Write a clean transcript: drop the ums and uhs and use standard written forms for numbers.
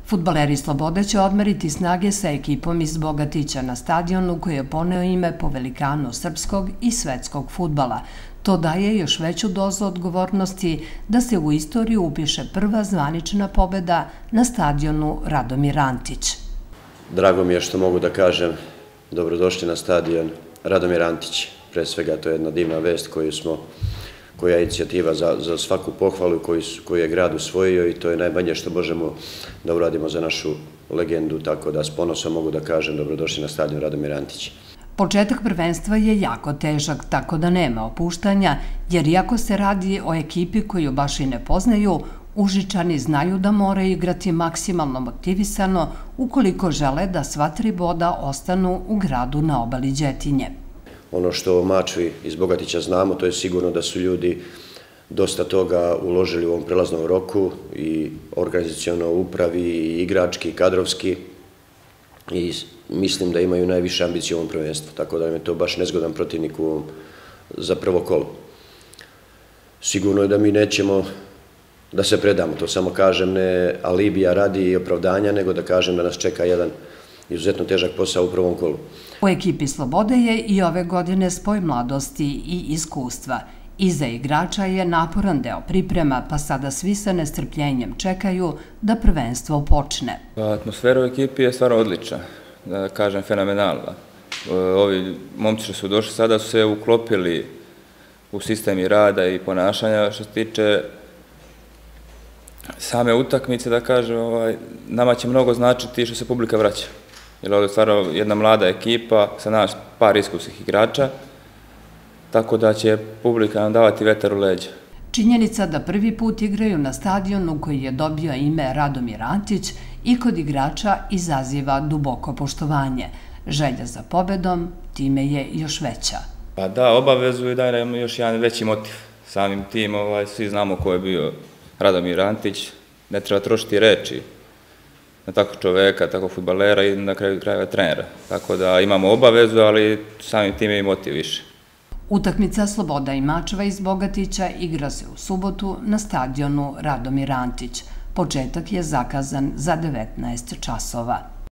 Fudbaleri Slobode će odmeriti snage sa ekipom iz Bogatića na stadionu koji je poneo ime po velikanu srpskog i svetskog fudbala. To daje još veću dozu odgovornosti da se u istoriju upiše prva zvanična pobeda na stadionu Radomir Antić. Drago mi je što mogu da kažem dobrodošli na stadion Radomir Antić. Pre svega to je jedna divna vest koja je inicijativa za svaku pohvalu koju je grad usvojio i to je najmanje što možemo da uradimo za našu legendu, tako da s ponosom mogu da kažem dobrodošli na stadion Radomir Antić. Početak prvenstva je jako težak, tako da nema opuštanja, jer iako se radi o ekipi koju baš i ne poznaju, Užičani znaju da moraju igrati maksimalno motivisano ukoliko žele da sva 3 boda ostanu u gradu na obali Đetinje. Ono što o Mačvi iz Bogatića znamo, to je sigurno da su ljudi dosta toga uložili u ovom prelaznom roku i organizaciono upravi, i igrački, i kadrovski i mislim da imaju najviše ambicije u ovom prvenstvu, tako da im je to baš nezgodan protivnik za prvo kolo. Sigurno je da mi nećemo da se predamo, to samo kažem, ne alibija radi i opravdanja, nego da kažem da nas čeka jedan izuzetno težak posao u prvom kolu. U ekipi Slobode je i ove godine spoj mladosti i iskustva. Iza igrača je naporan deo priprema, pa sada svi sa nestrpljenjem čekaju da prvenstvo počne. Atmosfera u ekipi je stvarno odlična, da kažem fenomenalna. Ovi momci što su došli sada su se uklopili u sistemi rada i ponašanja što se tiče same utakmice, da kažem, nama će mnogo značiti što se publika vraća. Jer ovdje je stvarno jedna mlada ekipa sa nas par iskusnih igrača, tako da će publika nam davati vetar u leđa. Činjenica da prvi put igraju na stadionu koji je dobio ime Radomir Antić i kod igrača izaziva duboko poštovanje. Želja za pobedom time je još veća. Pa da, obavezu i daje nam još jedan veći motiv. Samim tim svi znamo ko je bio Radomir Antić, ne treba trošiti reči na tako čoveka, tako fudbalera i na kraju krajeva trenera. Tako da imamo obavezu, ali samim tim je i motiv više. Utakmica Sloboda i Mačva iz Bogatića igra se u subotu na stadionu Radomir Antić. Početak je zakazan za 19 časova.